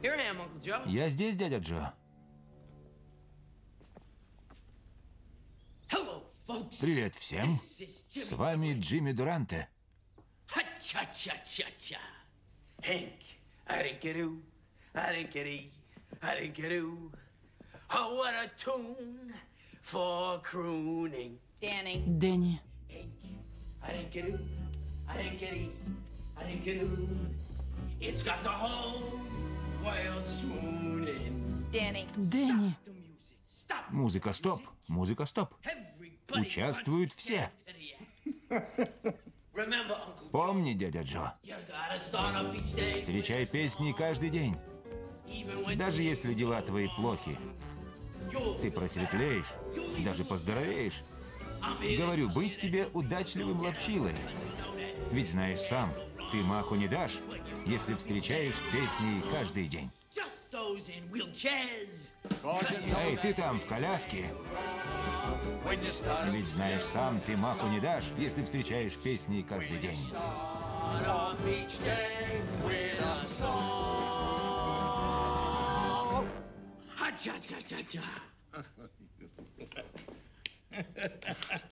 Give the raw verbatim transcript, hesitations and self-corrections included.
Here I am, Uncle Joe. Я здесь, дядя Джо. Hello, folks. Привет всем. This is Jimmy. С вами Джимми Дуранте. Ha-cha-cha-cha-cha. Hank, I-dink-a-doo, I-dink-a-dee, I-dink-a-doo. Oh, what a tune for crooning. Danny. Дэнни. Hank, I-dink-a-doo, I-dink-a-dee, I-dink-a-doo. It's got the whole world swooning. Danny. Дэнни. The music, stop. Музыка стоп. Музыка стоп. Everybody Участвуют punch все. to the act. Remember, Uncle Joe, Помни, дядя Джо. you gotta start off each day Встречай песни каждый день. even when Даже если дела твои плохи. you're Ты просветлеешь, даже поздоровеешь. Говорю, быть тебе удачливым ловчилой. Ведь знаешь сам, ты маху не дашь, если встречаешь песни каждый день. just those in wheelchairs. Эй, ты там в коляске. Ведь знаешь сам, ты маху не дашь, если встречаешь песни каждый день. Start off each day with a song. Ha-cha-cha-cha-cha.